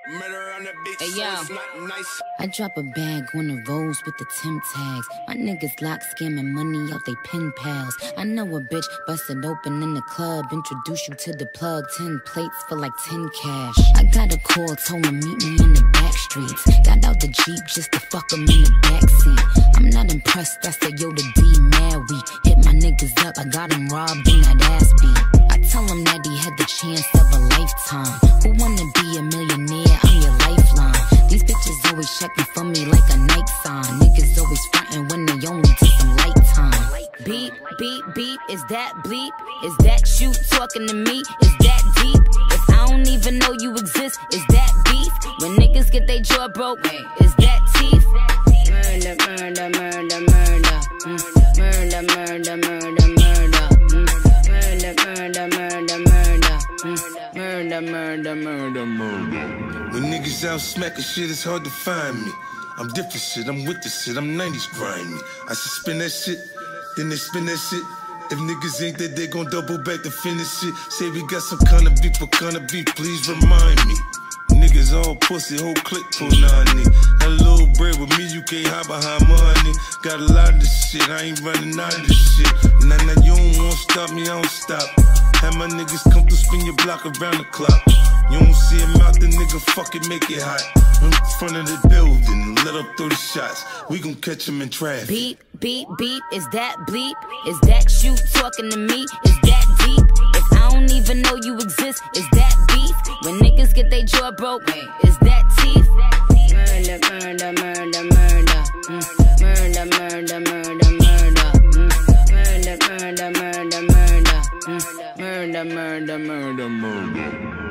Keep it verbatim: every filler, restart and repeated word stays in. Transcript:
Murder on the beach, hey, so yo. it's not nice. I drop a bag on the roads with the Tim tags. My niggas lock scamming money out they pen pals. I know a bitch busted open in the club. Introduce you to the plug. Ten plates for like ten cash. I got a call, told him meet me in the back streets. Got out the Jeep just to fuck him in the backseat. I'm not impressed, I said yo the D mad weak. Hit my niggas up, I got him robbed in that ass beat. I tell him that he had the chance of a lifetime. Who wanna be a millionaire? I'm your lifeline. These bitches always checking for me like a Nike sign. Niggas always frontin' when they only took some light time. Beep, beep, beep, is that bleep? Is that you talking to me? Is that deep? If I don't even know you exist, is that beef? When niggas get their jaw broke, is that teeth? Murder, murder, murder, murder. Mm. Murder, murder, murder, murder. Mm. Murder, murder, murder, murder. Mm. Murder, murder, murder, murder. When niggas out smacking shit, it's hard to find me. I'm different shit, I'm with the shit, I'm nineties grimy. I should spin that shit, then they spin that shit. If niggas ain't that, they gon' double back to finish shit. Say we got some kind of beef, what kind of beef, please remind me. Niggas all pussy, whole clique pull ninety. That little bread with me, you can't hide behind money. Got a lot of this shit, I ain't running out of this shit. Nah, nah, you don't wanna stop me, I don't stop. Have my niggas come to spin your block around the clock. You don't see him out, the nigga fucking make it hot. In front of the building, let up thirty shots. We gon' catch him in traffic. Beep, beep, beep, is that bleep? Is that you talking to me? Is that deep? If I don't even know you exist, is that beef? When niggas get their jaw broke, is that teeth? Murder, murder, murder, murder. Mm. Murder, murder, murder, murder. Mm. Murder, murder, murder, murder. Mm. Murder, murder, murder, murder.